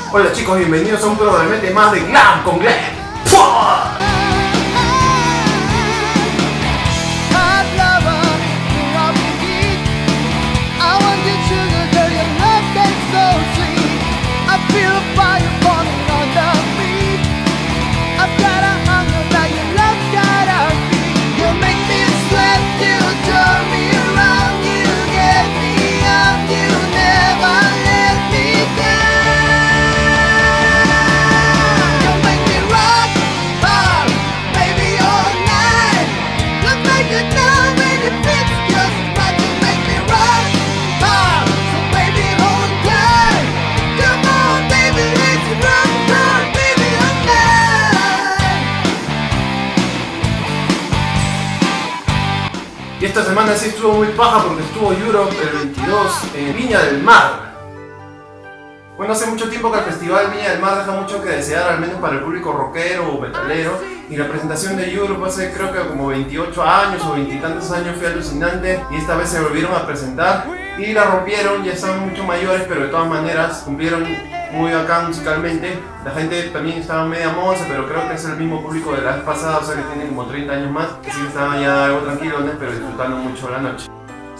Hola chicos, bienvenidos a un probablemente más de Glam con Glenn. ¡Pua! Y esta semana sí estuvo muy paja porque estuvo Europe el 22 en Viña del Mar. Bueno, hace mucho tiempo que el festival Viña del Mar deja mucho que desear, al menos para el público rockero o metalero. Y la presentación de Europe hace creo que como 28 años o 20 y tantos años fue alucinante. Y esta vez se volvieron a presentar y la rompieron, ya estaban mucho mayores, pero de todas maneras cumplieron muy bacán musicalmente. La gente también estaba media monza, pero creo que es el mismo público de la vez pasada, o sea que tienen como 30 años más, que sí estaban ya algo tranquilones, pero disfrutando mucho la noche.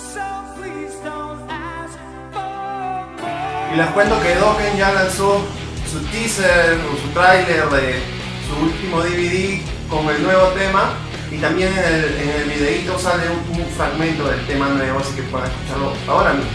Y les cuento que Dokken ya lanzó su teaser o su tráiler de su último DVD con el nuevo tema, y también en el videito sale un fragmento del tema nuevo, así que pueden escucharlo ahora mismo.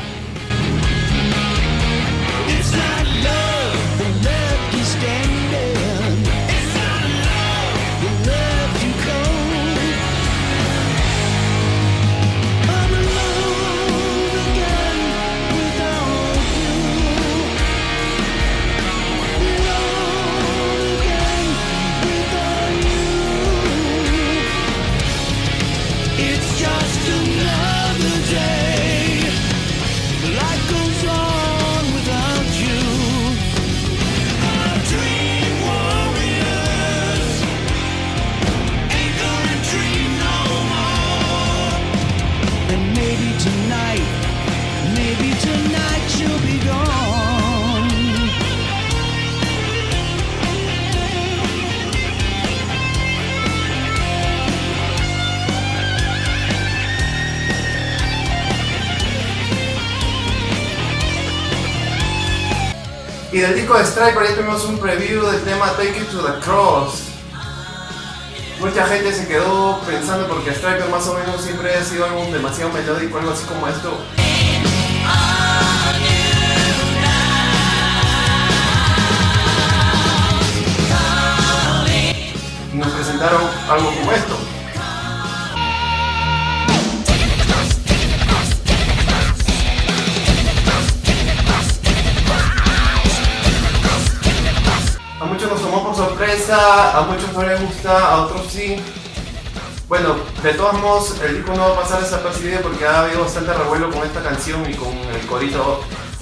Y del disco de Stryper ya tuvimos un preview del tema Take It to the Cross. Mucha gente se quedó pensando porque Stryper más o menos siempre ha sido algo demasiado melódico, algo así como esto. Y nos presentaron algo como esto. A muchos nos tomó por sorpresa, a muchos no les gusta, a otros sí. Bueno, de todos modos el disco no va a pasar desapercibido porque ha habido bastante revuelo con esta canción y con el corito.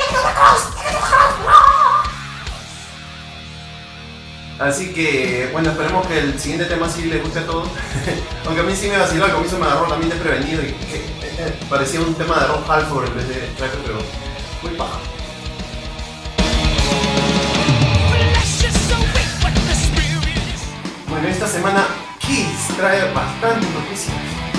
Así que, bueno, esperemos que el siguiente tema sí les guste a todos. Aunque a mí sí me vaciló, al comienzo me agarró también desprevenido y parecía un tema de Rob Halford en vez de Stryper, pero muy paja. Bueno, esta semana Kiss trae bastantes noticias.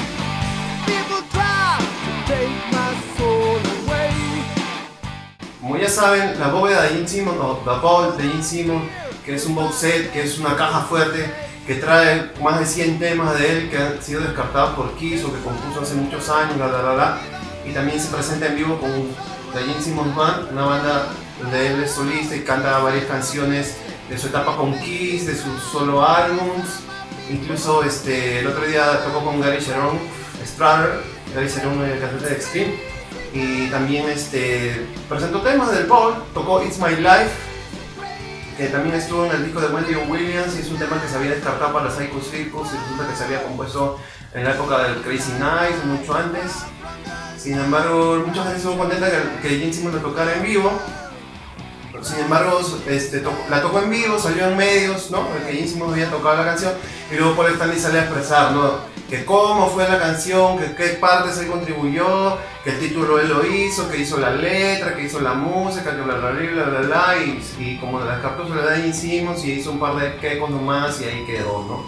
Como ya saben, la bóveda de Gene Simmons, o The Vault de Gene Simmons, que es un box set, que es una caja fuerte, que trae más de 100 temas de él que han sido descartados por Kiss o que compuso hace muchos años, y también se presenta en vivo con The Gene Simmons Band, una banda donde él es solista y canta varias canciones de su etapa con Kiss, de sus solo álbums. Incluso el otro día tocó con Gary Cherone, Gary Cherone, el cantante de Extreme, y también presentó temas del Paul, tocó It's My Life, que también estuvo en el disco de Wendy Williams, y es un tema que se había descartado para Psycho Circus y resulta que se había compuesto en la época del Crazy Nights, mucho antes. Sin embargo, mucha gente estuvo contenta que Gene Simmons lo tocara en vivo. Sin embargo, la tocó en vivo, salió en medios, ¿no? Que Gene Simmons había tocado la canción, y luego Paul Stanley sale a expresar, ¿no? que cómo fue la canción, que qué partes él contribuyó, que el título él lo hizo, que hizo la letra, que hizo la música, que bla bla bla bla bla, y como la descartó se la da Gene Simmons y hizo un par de quecos nomás y ahí quedó, ¿no?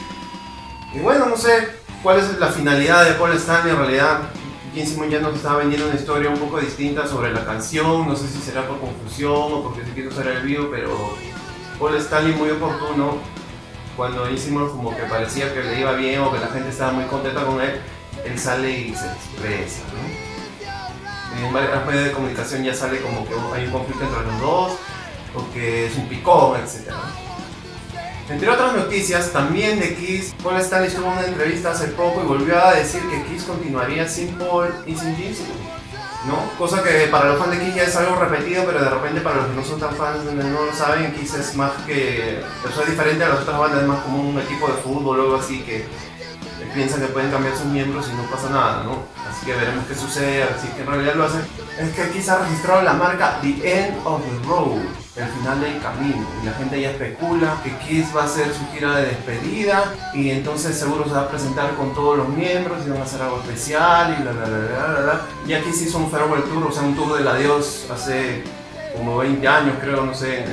Y bueno, no sé cuál es la finalidad de Paul Stanley. En realidad Gene Simmons ya nos estaba vendiendo una historia un poco distinta sobre la canción, no sé si será por confusión o porque se quiso hacer el vivo, pero Paul Stanley muy oportuno, cuando Gene Simmons como que parecía que le iba bien o que la gente estaba muy contenta con él, él sale y se expresa, ¿no? En varios medios de comunicación ya sale como que hay un conflicto entre los dos, o que es un picón, etc. Entre otras noticias, también de Kiss, Paul Stanley estuvo en una entrevista hace poco y volvió a decir que Kiss continuaría sin Paul y sin Gene Simmons, ¿no? Cosa que para los fans de Kiss ya es algo repetido, pero de repente para los que no son tan fans no lo saben, Kiss es más que... Eso es diferente a las otras bandas, es más como un equipo de fútbol o algo así que piensan que pueden cambiar sus miembros y no pasa nada, ¿no? Así que veremos qué sucede, así que en realidad lo hacen. Es que Kiss ha registrado la marca The End of the Road, el final del camino, y la gente ya especula que Kiss va a hacer su gira de despedida y entonces seguro se va a presentar con todos los miembros y van a hacer algo especial y bla bla bla bla bla. Ya Kiss hizo un farewell tour, o sea un tour del adiós hace como 20 años creo, no sé,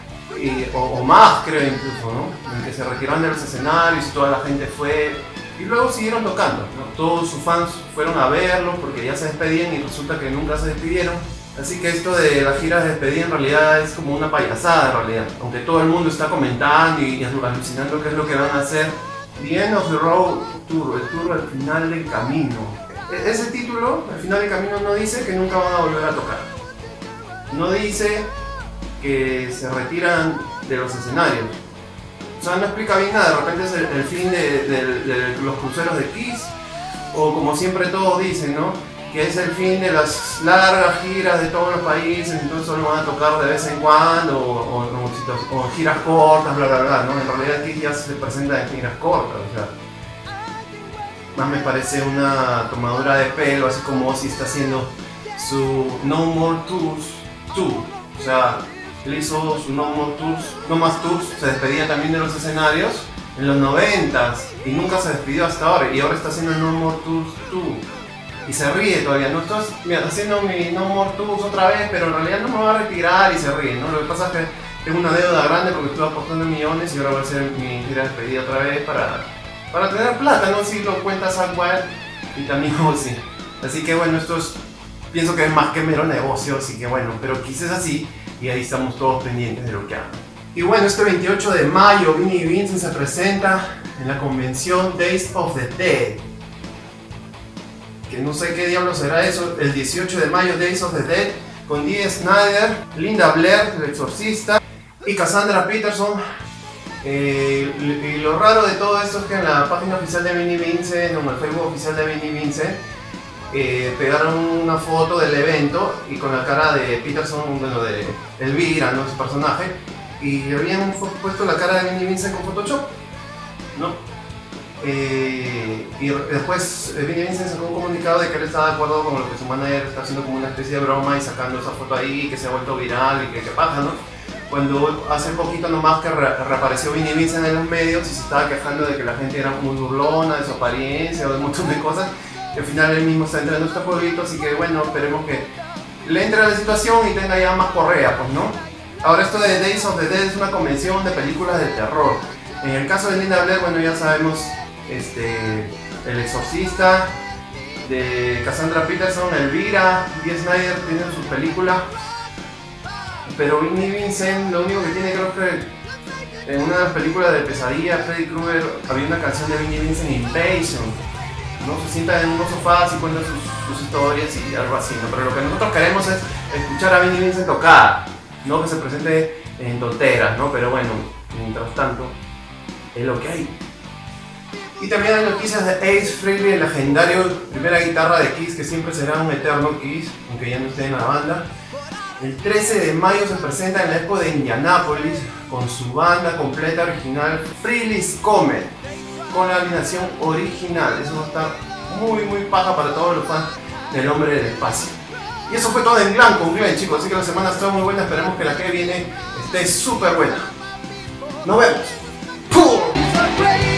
o más creo incluso, ¿no? En que se retiraron de los escenarios y toda la gente fue y luego siguieron tocando, ¿no? Todos sus fans fueron a verlos porque ya se despedían y resulta que nunca se despidieron. Así que esto de la gira de despedida en realidad es como una payasada en realidad. Aunque todo el mundo está comentando y alucinando qué es lo que van a hacer. The End of the Road Tour, el tour al final del camino. Ese título, al final del camino, no dice que nunca van a volver a tocar. No dice que se retiran de los escenarios. O sea, no explica bien nada, de repente es el fin de los cruceros de Kiss. O como siempre todos dicen, ¿no? Que es el fin de las largas giras de todos los países, entonces solo van a tocar de vez en cuando, o giras cortas, bla bla bla, ¿no? En realidad Kiss ya se presenta en giras cortas, o sea, más me parece una tomadura de pelo, así como Ozzy está haciendo su No More Tours Tour, o sea, él hizo su No More Tours, No Más Tours, se despedía también de los escenarios en los 90s y nunca se despidió hasta ahora, y ahora está haciendo el No More Tours Tour. Y se ríe todavía, no estoy haciendo mi No More Tours otra vez, pero en realidad no me voy a retirar, y se ríe, ¿no? Lo que pasa es que tengo una deuda grande porque estuve apostando millones y ahora voy a hacer mi gira de despedida otra vez para tener plata, ¿no? Si lo cuenta Zakk Wylde y también Ozzy. Así que bueno, pienso que es más que mero negocio, así que bueno, pero Kiss es así y ahí estamos todos pendientes de lo que hagan. Y bueno, este 28 de mayo Vinnie Vincent se presenta en la convención Days of the Dead. Que no sé qué diablo será eso, el 18 de mayo Days of the Dead, con Dee Snider, Linda Blair, el exorcista, y Cassandra Peterson. Y lo raro de todo esto es que en la página oficial de Vinnie Vincent, o en el Facebook oficial de Vinnie Vincent, pegaron una foto del evento y con la cara de Peterson, bueno, de Elvira, ¿no? Ese personaje, y habían puesto la cara de Vinnie Vincent con Photoshop, ¿no? Y después Vinnie Vincent sacó un comunicado de que él estaba de acuerdo con lo que su manager está haciendo, como una especie de broma y sacando esa foto ahí que se ha vuelto viral y que pasa, ¿no? Cuando hace poquito nomás que reapareció Vinnie Vincent en los medios y se estaba quejando de que la gente era muy burlona de su apariencia o de un montón de cosas, y al final él mismo está entrando en este jueguito, así que bueno, esperemos que le entre a la situación y tenga ya más correa, pues, ¿no? Ahora esto de Days of the Dead es una convención de películas de terror. En el caso de Linda Blair, bueno, ya sabemos, El Exorcista, de Cassandra Peterson, Elvira, Dee Snider tienen sus películas, pero Vinnie Vincent lo único que tiene, creo que en una de las películas de Pesadilla, Freddy Krueger, había una canción de Vinnie Vincent, Invasion, ¿no? Se sienta en unos sofás y cuenta sus historias y algo así, ¿no? Pero lo que nosotros queremos es escuchar a Vinnie Vincent tocar, no que se presente en tonteras, ¿no? Pero bueno, mientras tanto, es lo que hay. Y también hay noticias de Ace Frehley, el legendario primera guitarra de Kiss, que siempre será un eterno Kiss, aunque ya no esté en la banda. El 13 de mayo se presenta en la Expo de Indianápolis con su banda completa original, Frehley's Comet, con la alineación original. Eso va a estar muy paja para todos los fans del Hombre del Espacio. Y eso fue todo en Glam con Glenn, chicos, así que la semana estuvo muy buena, esperemos que la que viene esté súper buena. Nos vemos. ¡Pum!